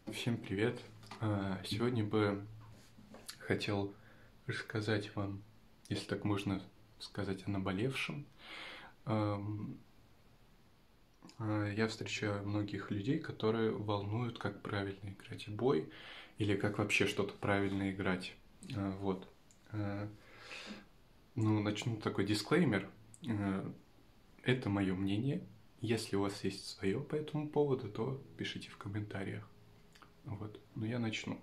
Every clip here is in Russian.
Всем привет! Сегодня бы хотел рассказать вам, если так можно сказать, о наболевшем. Ам, Я встречаю многих людей, которые волнуют, как правильно играть в бой или как вообще что-то правильно играть. Вот. А, Ну, начну такой дисклеймер. Это мое мнение. Если у вас есть свое по этому поводу, то пишите в комментариях. Вот. Но я начну.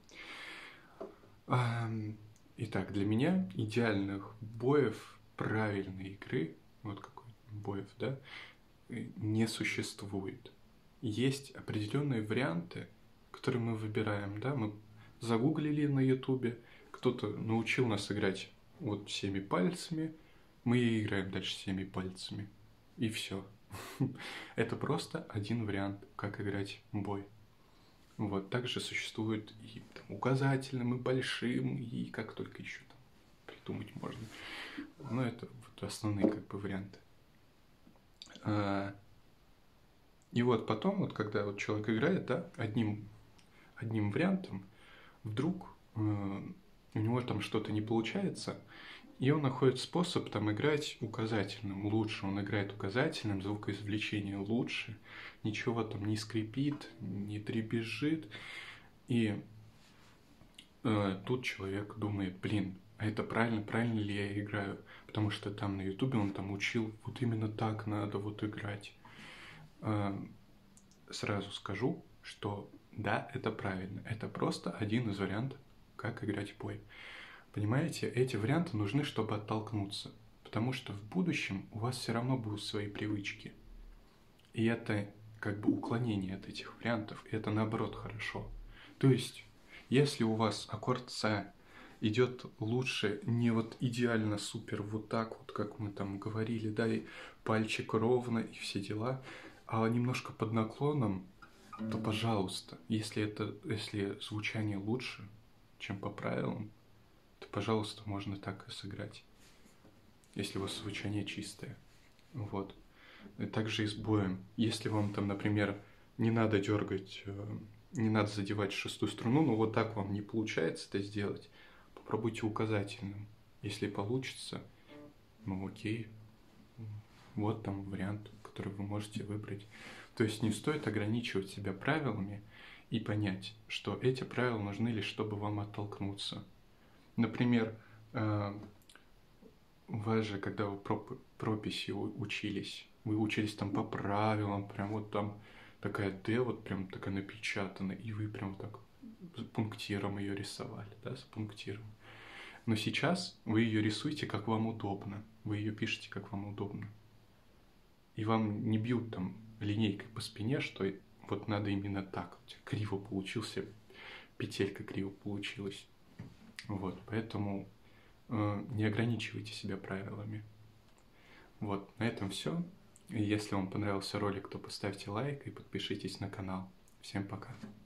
Итак, для меня идеальных боев правильной игры, вот какой боев, да, не существует. Есть определенные варианты, которые мы выбираем, да, мы загуглили на ютубе, кто-то научил нас играть вот всеми пальцами, мы и играем дальше всеми пальцами, и все. Это просто один вариант, как играть бой. Вот, также существует и там, указательным, и большим, и как только еще там придумать можно. Но это вот основные как бы варианты. И вот потом, вот когда вот человек играет, да, одним вариантом, вдруг у него там что-то не получается, и он находит способ там играть указательным лучше. Он играет указательным, звукоизвлечение лучше, ничего там не скрипит, не дребезжит. И тут человек думает, блин, а это правильно ли я играю? Потому что там на ютубе он там учил, вот именно так надо вот играть. Сразу скажу, что да, это правильно. Это просто один из вариантов, как играть в бой. Понимаете, эти варианты нужны, чтобы оттолкнуться. Потому что в будущем у вас все равно будут свои привычки. И это как бы уклонение от этих вариантов. И это наоборот хорошо. То есть, если у вас аккорд С идет лучше не вот идеально супер вот так вот, как мы там говорили, да, и пальчик ровно и все дела, а немножко под наклоном, то пожалуйста, если звучание лучше, чем по правилам, то, пожалуйста, можно так и сыграть, если у вас звучание чистое. Вот. И также и с боем. Если вам там, например, не надо дергать, не надо задевать шестую струну, но вот так вам не получается это сделать, попробуйте указательным. Если получится, ну окей, вот там вариант, который вы можете выбрать. То есть не стоит ограничивать себя правилами и понять, что эти правила нужны лишь, чтобы вам оттолкнуться. Например, вас же, когда вы прописи учились, вы учились там по правилам, прям вот там такая Д вот прям такая напечатана, и вы прям так пунктиром ее рисовали, да, с пунктиром. Но сейчас вы ее рисуете, как вам удобно, вы ее пишете, как вам удобно. И вам не бьют там линейкой по спине, что вот надо именно так, у тебя криво получился, петелька криво получилась. Вот, поэтому не ограничивайте себя правилами. Вот, на этом все. Если вам понравился ролик, то поставьте лайк и подпишитесь на канал. Всем пока.